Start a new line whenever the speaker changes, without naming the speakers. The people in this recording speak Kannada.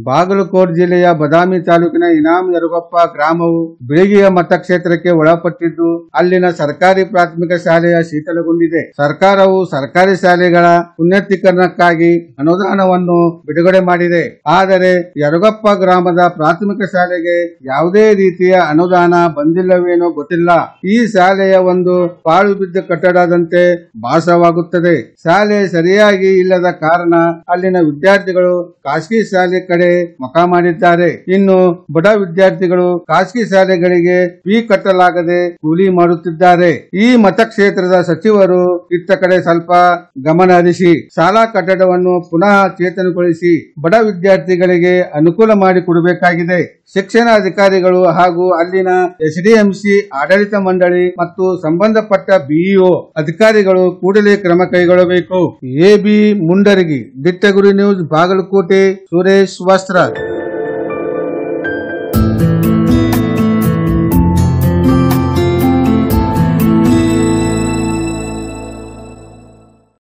ಬಾಗಲಕೋಟೆ ಜಿಲ್ಲೆಯ ಬದಾಮಿ ತಾಲೂಕಿನ ಇನಾಮ್ ಯರಗೊಪ್ಪ ಗ್ರಾಮವು ಬಿಳಿಗಿಯ ಮತಕ್ಷೇತ್ರಕ್ಕೆ ಒಳಪಟ್ಟಿದ್ದು ಅಲ್ಲಿನ ಸರ್ಕಾರಿ ಪ್ರಾಥಮಿಕ ಶಾಲೆಯ ಶೀತಲಗೊಂಡಿದೆ. ಸರ್ಕಾರವು ಸರ್ಕಾರಿ ಶಾಲೆಗಳ ಉನ್ನತೀಕರಣಕ್ಕಾಗಿ ಅನುದಾನವನ್ನು ಬಿಡುಗಡೆ ಮಾಡಿದೆ. ಆದರೆ ಯರಗೊಪ್ಪ ಗ್ರಾಮದ ಪ್ರಾಥಮಿಕ ಶಾಲೆಗೆ ಯಾವುದೇ ರೀತಿಯ ಅನುದಾನ ಬಂದಿಲ್ಲವೇನೋ ಗೊತ್ತಿಲ್ಲ. ಈ ಶಾಲೆಯ ಒಂದು ಪಾಳು ಬಿದ್ದ ಕಟ್ಟಡದಂತೆ ಭಾಸವಾಗುತ್ತದೆ. ಶಾಲೆ ಸರಿಯಾಗಿ ಇಲ್ಲದ ಕಾರಣ ಅಲ್ಲಿನ ವಿದ್ಯಾರ್ಥಿಗಳು ಖಾಸಗಿ ಶಾಲೆ ಕಡೆ ಮುಖ ಮಾಡಿದ್ದಾರೆ. ಇನ್ನು ಬಡ ವಿದ್ಯಾರ್ಥಿಗಳು ಖಾಸಗಿ ಶಾಲೆಗಳಿಗೆ ಫೀ ಕಟ್ಟಲಾಗದೆ ಕೂಲಿ ಮಾಡುತ್ತಿದ್ದಾರೆ. ಈ ಮತಕ್ಷೇತ್ರದ ಸಚಿವರು ಇತ್ತ ಕಡೆ ಸ್ವಲ್ಪ ಗಮನ ಹರಿಸಿ ಶಾಲಾ ಕಟ್ಟಡವನ್ನು ಪುನಃ ಚೇತನಗೊಳಿಸಿ ಬಡ ವಿದ್ಯಾರ್ಥಿಗಳಿಗೆ ಅನುಕೂಲ ಮಾಡಿಕೊಡಬೇಕಾಗಿದೆ. ಶಿಕ್ಷಣ ಅಧಿಕಾರಿಗಳು ಹಾಗೂ ಅಲ್ಲಿನ ಎಸ್ಡಿಎಂಸಿ ಆಡಳಿತ ಮಂಡಳಿ ಮತ್ತು ಸಂಬಂಧಪಟ್ಟ ಬಿಇಒ ಅಧಿಕಾರಿಗಳು ಕೂಡಲೇ ಕ್ರಮ ಕೈಗೊಳ್ಳಬೇಕು. A B Mundaragi, Dittaguri news, Bagalkot. ಸುರೇಶ್ ವಸ್ತ್ರ.